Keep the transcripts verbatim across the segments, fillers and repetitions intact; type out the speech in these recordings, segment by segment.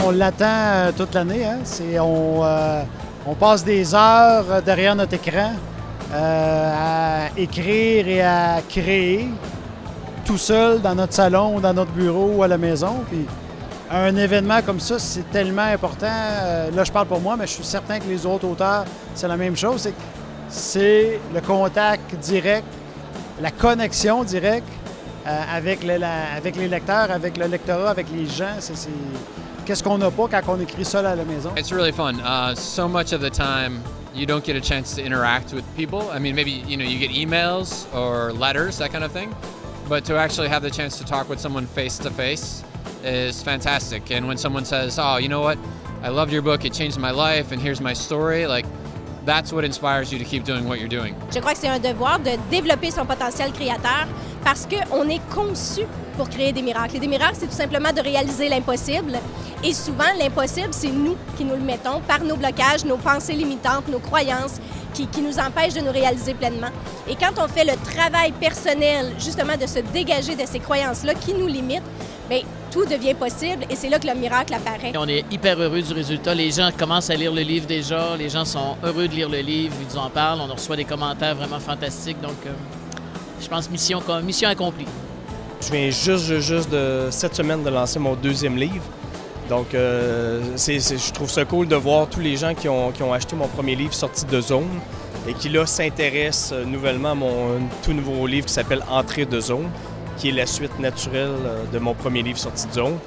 on l'attend euh, toute l'année. Hein? C'est, on, euh, on passe des heures derrière notre écran euh, à écrire et à créer tout seul dans notre salon ou dans notre bureau ou à la maison. Puis un événement comme ça, c'est tellement important. Euh, là, je parle pour moi, mais je suis certain que les autres auteurs, c'est la même chose. C'est, c'est le contact direct, la connexion directe euh, avec, le, la, avec les lecteurs, avec le lectorat, avec les gens. C'est, c'est... Qu'est-ce qu'on n'a pas quand on écrit seul à la maison? It's really fun. Uh, so much of the time, you don't get a chance to interact with people. I mean, maybe you know you get emails or letters, that kind of thing. But to actually have the chance to talk with someone face to face is fantastic. And when someone says, "Oh, you know what? I loved your book. It changed my life, and here's my story," like that's what inspires you to keep doing what you're doing. Je crois que c'est un devoir de développer son potentiel créateur parce qu'on est conçu pour créer des miracles. Et des miracles, c'est tout simplement de réaliser l'impossible. Et souvent, l'impossible, c'est nous qui nous le mettons par nos blocages, nos pensées limitantes, nos croyances qui, qui nous empêchent de nous réaliser pleinement. Et quand on fait le travail personnel, justement, de se dégager de ces croyances-là qui nous limitent, bien, tout devient possible et c'est là que le miracle apparaît. On est hyper heureux du résultat. Les gens commencent à lire le livre déjà. Les gens sont heureux de lire le livre. Ils nous en parlent. On reçoit des commentaires vraiment fantastiques. Donc, euh, je pense mission, mission accomplie. Je viens juste, juste de cette semaine de lancer mon deuxième livre. Donc, euh, c'est, c'est, je trouve ça cool de voir tous les gens qui ont, qui ont acheté mon premier livre sorti de Zone et qui, là, s'intéressent nouvellement à mon tout nouveau livre qui s'appelle Entrée de Zone, qui est la suite naturelle de mon premier livre sorti de Zone.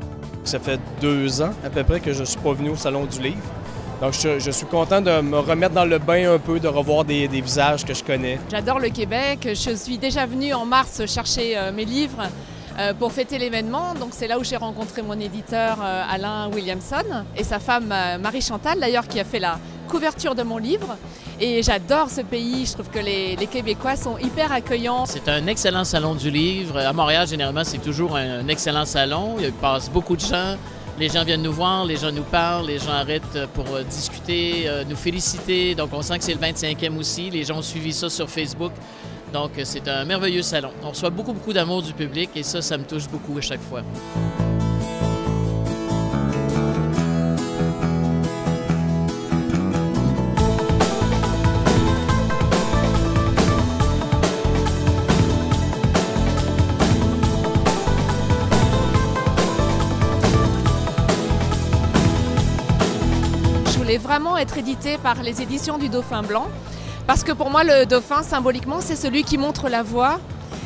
Ça fait deux ans à peu près que je ne suis pas venu au Salon du Livre. Donc, je, je suis content de me remettre dans le bain un peu, de revoir des, des visages que je connais. J'adore le Québec. Je suis déjà venue en mars chercher euh, mes livres euh, pour fêter l'événement. Donc, c'est là où j'ai rencontré mon éditeur euh, Alain Williamson et sa femme euh, Marie Chantal, d'ailleurs, qui a fait la couverture de mon livre. Et j'adore ce pays. Je trouve que les, les Québécois sont hyper accueillants. C'est un excellent salon du livre. À Montréal, généralement, c'est toujours un excellent salon. Il passe beaucoup de gens. Les gens viennent nous voir, les gens nous parlent, les gens arrêtent pour discuter, nous féliciter. Donc, on sent que c'est le vingt-cinquième aussi. Les gens ont suivi ça sur Facebook. Donc, c'est un merveilleux salon. On reçoit beaucoup, beaucoup d'amour du public et ça, ça me touche beaucoup à chaque fois. Je voulais vraiment être édité par les éditions du Dauphin Blanc parce que pour moi le dauphin symboliquement c'est celui qui montre la voie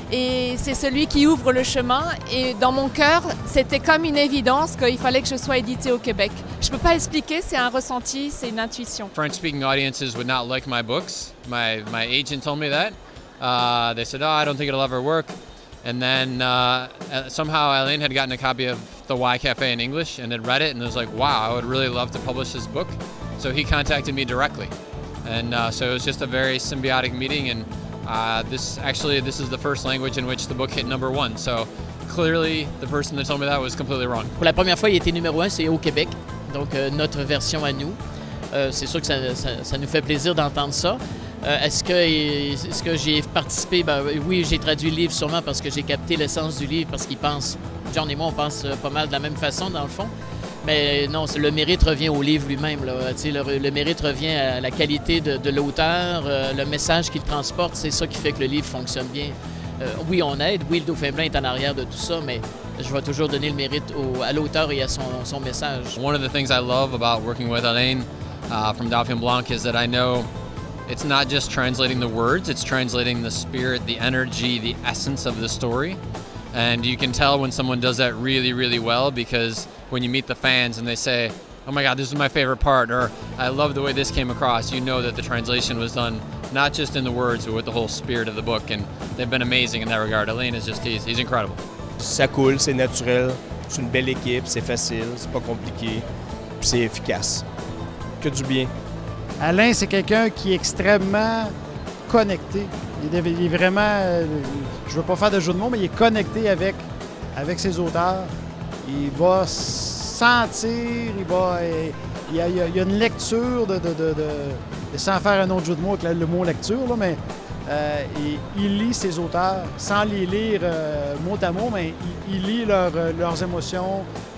et c'est celui qui ouvre le chemin et dans mon cœur c'était comme une évidence qu'il fallait que je sois édité au Québec. Je peux pas expliquer, c'est un ressenti, c'est une intuition. French-speaking audiences would not like my books. My, my agent told me that. Uh, they said, "Oh, I don't think it'll ever work." And then uh, somehow Alain had gotten a copy of The Y Cafe in English and had read it and was like, wow, I would really love to publish this book. So he contacted me directly. And uh, so it was just a very symbiotic meeting. And uh, this actually, this is the first language in which the book hit number one. So clearly, the person that told me that was completely wrong. Pour la première fois, il était numéro un, c'est au Québec. Donc, euh, notre version à nous. Euh, c'est sûr que ça, ça, ça nous fait plaisir d'entendre ça. Euh, est-ce que, est-ce que j'ai participé? Ben, oui, j'ai traduit le livre sûrement parce que j'ai capté l'essence du livre, parce qu'ils pensent, John et moi, on pense pas mal de la même façon dans le fond. Mais non, le mérite revient au livre lui-même. Là. Le, le mérite revient à la qualité de, de l'auteur, euh, le message qu'il transporte, c'est ça qui fait que le livre fonctionne bien. Euh, oui, on aide, oui, le Dauphin Blanc est en arrière de tout ça, mais je vais toujours donner le mérite au, à l'auteur et à son, son message. One of the things I love about working with Alain uh, from Dauphin Blanc is that I know it's not just translating the words, it's translating the spirit, the energy, the essence of the story. And you can tell when someone does that really, really well because when you meet the fans and they say, "Oh my God, this is my favorite part," or "I love the way this came across," you know that the translation was done not just in the words, but with the whole spirit of the book. And they've been amazing in that regard. Alain is just, he's, he's incredible. Ça coule, c'est naturel, c'est une belle équipe, c'est facile, c'est pas compliqué, puis c'est efficace. Que du bien. Alain, c'est quelqu'un qui est extrêmement connecté. Il est, il est vraiment, euh, je ne veux pas faire de jeu de mots, mais il est connecté avec, avec ses auteurs. Il va sentir, il va, il y a, il y a une lecture de, de, de, de, sans faire un autre jeu de mots avec le mot lecture, là, mais euh, il, il lit ses auteurs sans les lire euh, mot à mot, mais il, il lit leur, leurs émotions,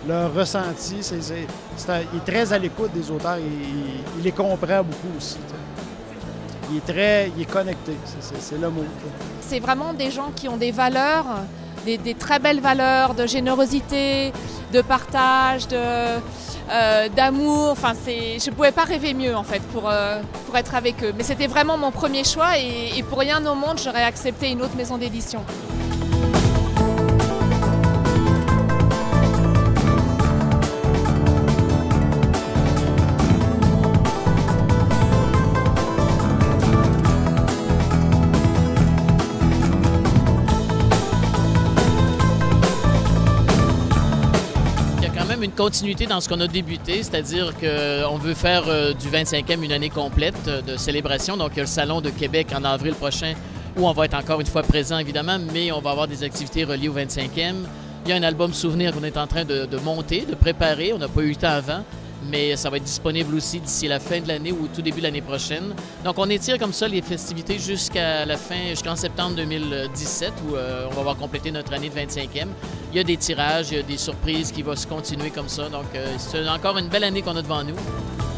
leur ressenti. C'est, c'est, c'est un, il est très à l'écoute des auteurs. Il, il, il les comprend beaucoup aussi. T'sais. Il est très, il est connecté. C'est, c'est, c'est le mot. T'sais. C'est vraiment des gens qui ont des valeurs, des, des très belles valeurs de générosité, de partage, de, euh, d'amour. Enfin, c'est, je ne pouvais pas rêver mieux en fait pour, euh, pour être avec eux. Mais c'était vraiment mon premier choix et, et pour rien au monde, j'aurais accepté une autre maison d'édition. Une continuité dans ce qu'on a débuté, c'est-à-dire qu'on veut faire euh, du vingt-cinquième une année complète euh, de célébration. Donc, il y a le Salon de Québec en avril prochain où on va être encore une fois présent, évidemment, mais on va avoir des activités reliées au vingt-cinquième. Il y a un album souvenir qu'on est en train de, de monter, de préparer. On n'a pas eu le temps avant, mais ça va être disponible aussi d'ici la fin de l'année ou au tout début de l'année prochaine. Donc, on étire comme ça les festivités jusqu'à la fin, jusqu'en septembre deux mille dix-sept, où euh, on va avoir complété notre année de vingt-cinquième. Il y a des tirages, il y a des surprises qui vont se continuer comme ça. Donc, euh, c'est encore une belle année qu'on a devant nous.